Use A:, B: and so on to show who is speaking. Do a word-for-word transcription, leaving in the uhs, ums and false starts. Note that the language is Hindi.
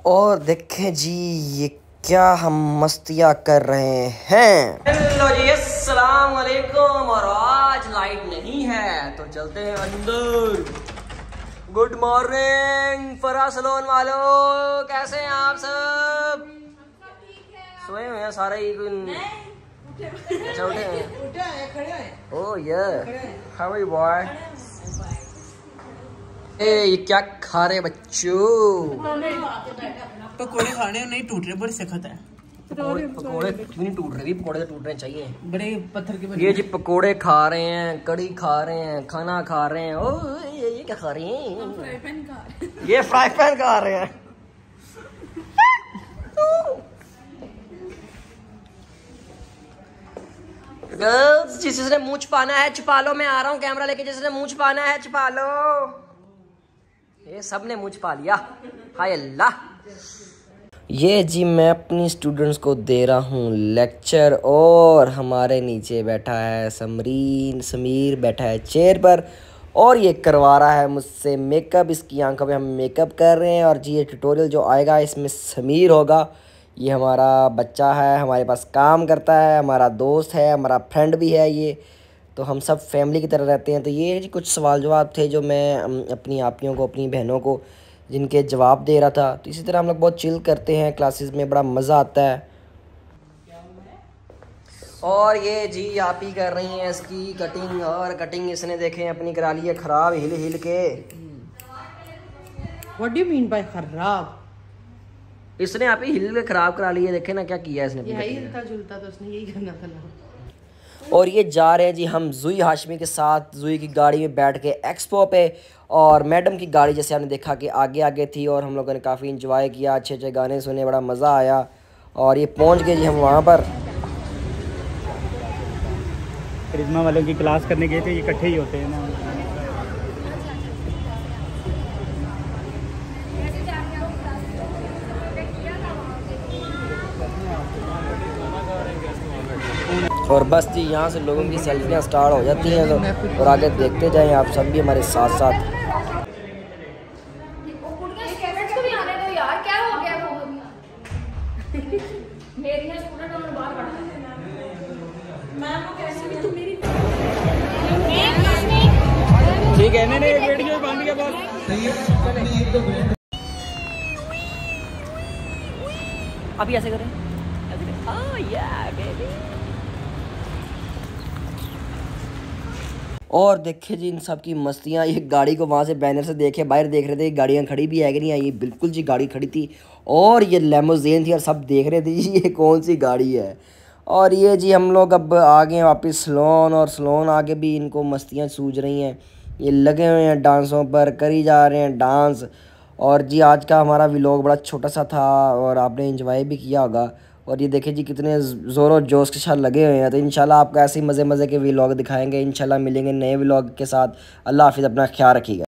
A: और देखें जी ये क्या हम मस्तियाँ कर रहे हैं। हेलो जी, अस्सलाम वालेकुम। और आज लाइट नहीं है तो चलते हैं अंदर। गुड मॉर्निंग फरा सलोन वालों, कैसे हैं आप सब? सोए हुए हैं सारे ही? अच्छा उठे हैं। ओह ये हाउ आर यू बॉय? ए ये क्या खा रहे बच्चों?
B: पकोड़े खाने नहीं टूट रहे, बड़ी सख्त है।
A: पकोड़े पकोड़े क्यों नहीं टूट रहे? पकोड़े तो टूटने चाहिए, बड़े
B: पत्थर के बने।
A: ये जी पकोड़े खा रहे हैं, कड़ी खा रहे हैं, खाना खा रहे हैं। ओ ये, ये क्या खा रही हैं? फ्राई पैन खा रहे हैं। ये फ्राई पैन खा रहे हैं। गर्ल्स, जिसने मुंह छुपाना है छुपा लो। मैं आ रहा हूँ कैमरा लेके। जिसने मुंह छुपाना है छुपा लो। ये सब ने मुंह छुपा लिया। हाय अल्लाह। ये जी मैं अपनी स्टूडेंट्स को दे रहा हूँ लेक्चर और हमारे नीचे बैठा है समरीन समीर बैठा है चेयर पर और ये करवा रहा है मुझसे मेकअप। इसकी आंखों पे हम मेकअप कर रहे हैं। और जी ये ट्यूटोरियल जो आएगा इसमें समीर होगा। ये हमारा बच्चा है, हमारे पास काम करता है, हमारा दोस्त है, हमारा फ्रेंड भी है। ये तो हम सब फैमिली की तरह रहते हैं। तो ये जी कुछ सवाल जवाब थे जो मैं अपनी आपियों को, अपनी बहनों को जिनके जवाब दे रहा था। तो इसी तरह हम लोग बहुत चिल करते हैं क्लासेस में, बड़ा मज़ा आता है। और ये जी आप ही कर रही हैं इसकी कटिंग। और कटिंग इसने देखें अपनी करा ली है ख़राब, हिल हिल के।
B: What do you mean by खराब?
A: इसने आप ही हिल के ख़राब करा ली है। देखे ना क्या किया इसने।
B: यही हिलता जुलता तो उसने यही करना था ना।
A: और ये जा रहे हैं जी हम जुई हाशमी के साथ जुई की गाड़ी में बैठ के एक्सपो पे। और मैडम की गाड़ी जैसे आपने देखा कि आगे आगे थी और हम लोगों ने काफ़ी इंजॉय किया, अच्छे अच्छे गाने सुने, बड़ा मज़ा आया। और ये पहुंच गए जी हम वहाँ पर।
C: करिश्मा वालों की क्लास करने गए थे, ये इकट्ठे ही होते हैं ना।
A: और बस जी यहाँ से लोगों की सेल्फियाँ स्टार्ट हो जाती हैं। तो और आगे देखते जाएं आप सब भी हमारे साथ साथ।
C: ठीक है, नहीं एक वीडियो बांध के बस।
A: अभी ऐसे करें। Oh yeah, baby. और देखिए जी इन सब की मस्तियाँ। ये गाड़ी को वहाँ से बैनर से देखे बाहर देख रहे थे गाड़ियाँ खड़ी भी है कि नहीं है। ये बिल्कुल जी गाड़ी खड़ी थी और ये लेमोज़ेन थी और सब देख रहे थे जी ये कौन सी गाड़ी है। और ये जी हम लोग अब आ गए वापस सलोन। और सलोन आगे भी इनको मस्तियाँ सूझ रही हैं। ये लगे हुए हैं डांसों पर, करी जा रहे हैं डांस। और जी आज का हमारा व्लॉग बड़ा छोटा सा था और आपने एंजॉय भी किया होगा। और ये देखें जी कितने ज़ोरों जोश के साथ लगे हुए हैं। तो इंशाल्लाह आपको ऐसे ही मज़े मज़े के व्लॉग दिखाएंगे। इंशाल्लाह मिलेंगे नए व्लॉग के साथ। अल्लाह हाफिज़, अपना ख्याल रखिएगा।